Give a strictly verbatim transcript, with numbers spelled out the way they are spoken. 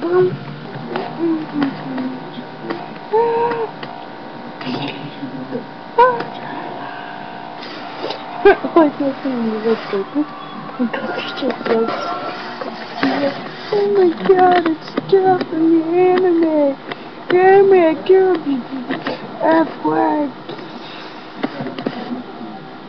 Ой, смотри, вот это. Как сейчас. Oh my god, it's stuff on the internet. Damn it, Kirby. F Y.